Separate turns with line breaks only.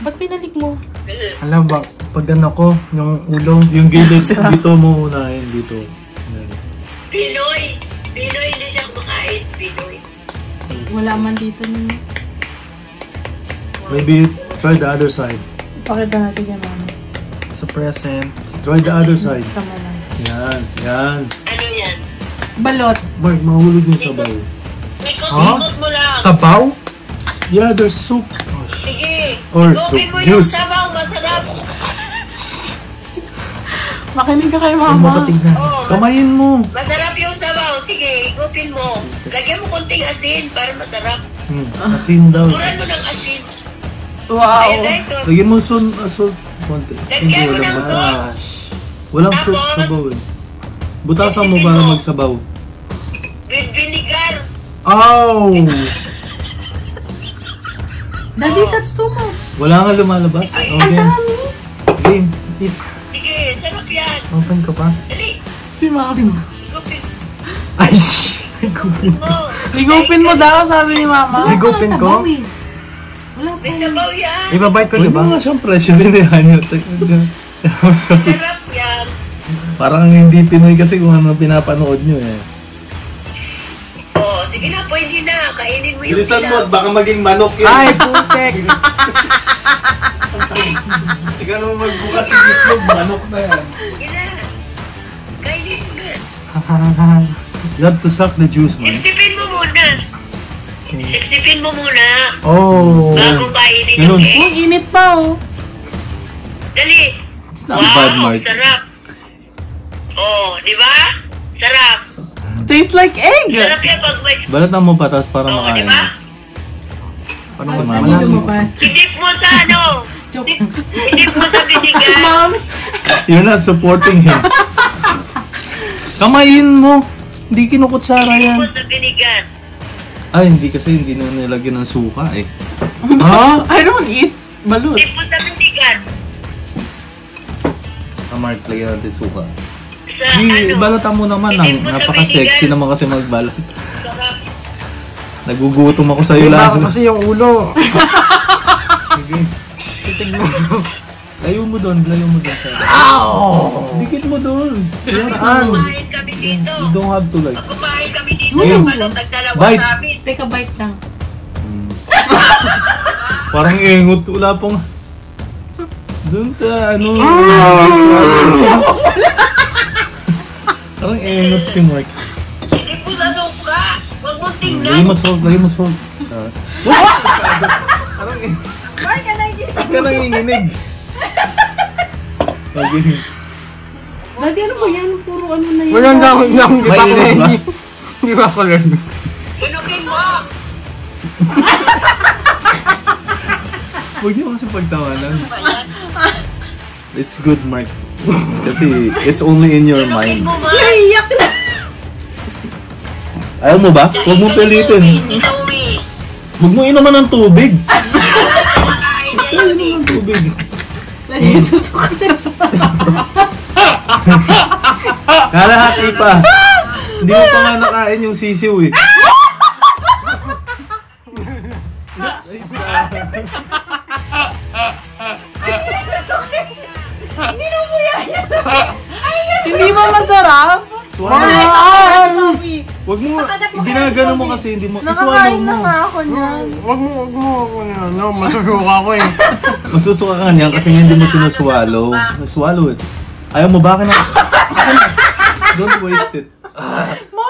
Ba't pinalik mo?
Alam ba, pag ano ko, yung ulo, yung gilid, dito mo unahin, dito.
Pinoy! Pinoy, hindi siya kumakain. Pinoy.
Wala man dito ninyo.
Maybe try the other side.
Pakita natin yan, mama.
Sa present, try the other side.
Tama lang.
Yan, yan.
Ano yan?
Balot.
Mark, mahulog yung sabaw.
Ikot-ikot mo lang.
Sabaw? Yeah, there's soup.
Sige.
Or
Gupin mo
soup.
yung
Juice.
sabaw. Masarap.
Makinig ka kay
Ay,
mama.
makatignan.
Oo.
Kamayin mo.
Masarap yung sabaw. Sige, gupin mo. Lagyan mo konting asin para masarap.
Asin daw.
Turan mo ng asin.
Wow.
Ayun guys, so,
Lagyan mo salt. Konti.
Lagyan mo ng salt.
Walang salt
Tapos,
sabaw eh. Butasan mo
sipsipin
para
mo.
magsabaw.
with vinegar.
Oh!
Daddy, that's too much.
Wala nga lumalabas.
Ay,
Ang
Okay.
dami.
Game. Eat.
Sige, sarap yan.
Open ka pa.
Dali,
Si mama.
gupin
Ay! Gupin.
mo.
Ligupin mo daw, sabi ni mama.
Ligupin ko?
Wala pa.
May sabaw yan.
Ibabite ko, diba? Wala siyang pressure din eh.
Sarap yan.
Parang hindi Pinoy kasi kung ano pinapanood nyo eh.
Oh, sige na, pwede na. Kainin mo yung
Bilisan mo
pilaw.
at baka maging manok yun.
Ay, putek!
Ikaw naman magbukas yung itlog, manok na yan.
Sige na. Kainin mo na.
You have to suck the juice, man.
Sipsipin mo muna. Sipsipin mo muna.
Oh!
Bago kainin
Ganun.
yung
Ang init pa, oh.
Dali.
It's not bad,
Wow,
Mark.
sarap. Oh, di ba? Sarap.
Tastes like egg.
Sarap yan pag may...
Balatan mo patas para
Oh, di
makain.
ba?
Para
Ano
mamamasi.
lumabas?
Hidip mo sa ano?
Joke.
Hidip mo sa binigan.
Mami.
You're not supporting him. Kamayin mo! Hindi kinukutsara
Hidip mo
yan.
sa binigan.
Ay, hindi kasi hindi na nilagyan ng suka eh.
Huh? I don't eat balut.
Hidip mo sa binigan.
Mark, lagyan natin suka.
Sa
Hindi,
ano?
balatan mo naman.
Hidip mo sa
Napaka-sexy
binigan.
naman kasi magbalat.
Sarap.
Nagugutom ako sa'yo lahat.
kasi yung ulo.
Sige. Titig mo. Layo mo doon, layo mo doon.
Ow!
Dikit mo doon.
Pag kumain kami dito.
You don't have to like.
Pag kumain kami dito,
Ayun.
nagdalawa
Bite.
sa amin.
Take a bite lang.
Parang ingot. Wala pong... Doon ka, ano... Parang ingot si Mark.
Hidip mo sa suka. Huwag mong
Lagay
tingnan.
mo salt, lagay mo salt. Parang
Mark, anay dito.
ka nanginginig. Okay.
Daddy, ano ba yan? Puro ano na yun.
Walang dami lang. Di ba ako
Mainit ba?
Di ba ako learn?
Tunukin mo.
Huwag niyo kasi pagtawanan. It's good, Mark. Kasi it's only in your
Tunukin
mind.
mo, Mark.
Iyak na.
Ayaw mo ba? Huwag mo pilitin.
Hindi sa uwi.
Huwag mo inuman ng tubig.
Kakain niya
Ayaw
yun
mo
eh.
ng tubig.
Daddy, susukat na siya.
Kalahati pa. Hindi mo pa nga nakain yung sisiw eh.
Hindi ba masarap?
Swallow. Huwag mo, ginagano mo kasi, hindi mo, iswallow
Nakakain na
mo.
nga ako niyan.
Wag mo. Ano, masusuka ko eh.
Masusuka ka niyan kasi hindi mo sinaswallow. Swallow it. Ayaw mo ba? Akin na. Don't waste it.